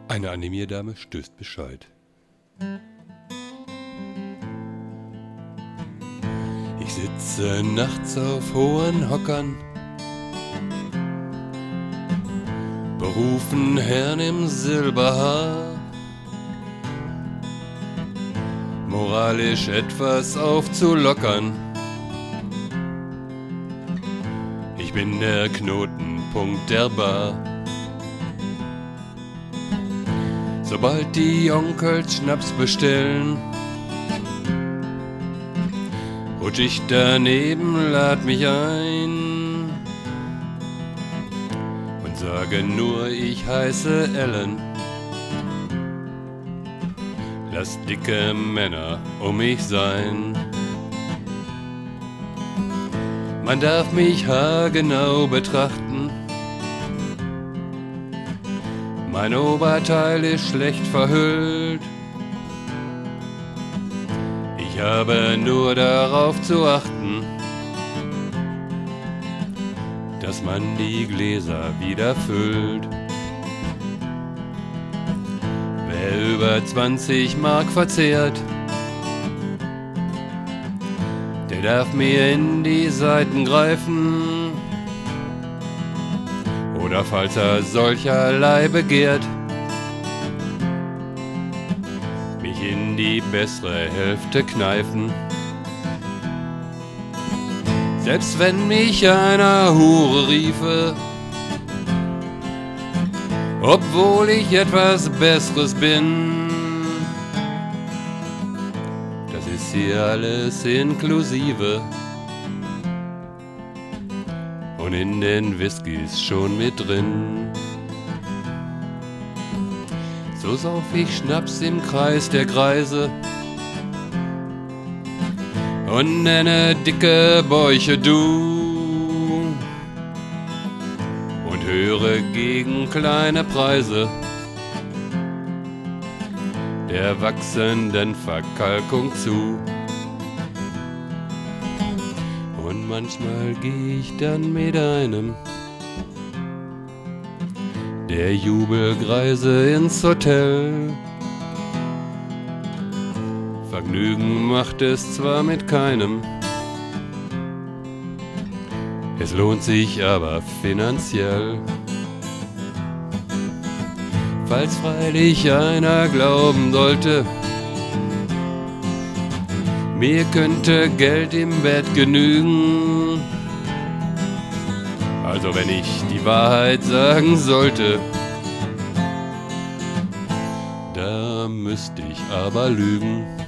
Eine Animierdame stößt Bescheid. Ich sitze nachts auf hohen Hockern, berufen Herrn im Silberhaar, moralisch etwas aufzulockern. Ich bin der Knotenpunkt der Bar. Sobald die Onkels Schnaps bestellen, rutsch ich daneben, lad mich ein und sage nur, ich heiße Ellen. Lass dicke Männer um mich sein. Man darf mich haargenau betrachten. Mein Oberteil ist schlecht verhüllt. Ich habe nur darauf zu achten, dass man die Gläser wieder füllt. Wer über 20 Mark verzehrt, der darf mir in die Seiten greifen. Oder falls er solcherlei begehrt, mich in die bessere Hälfte kneifen. Selbst wenn mich einer Hure riefe, obwohl ich etwas Besseres bin, das ist hier alles inklusive. Und in den Whiskys schon mit drin. So sauf ich Schnaps im Kreis der Greise und nenne dicke Bäuche du und höre gegen kleine Preise der wachsenden Verkalkung zu. Und manchmal geh ich dann mit einem der Jubelgreise ins Hotel. Vergnügen macht es zwar mit keinem, es lohnt sich aber finanziell. Falls freilich einer glauben sollte, mir könnte Geld im Bett genügen, also wenn ich die Wahrheit sagen sollte, da müsste ich aber lügen.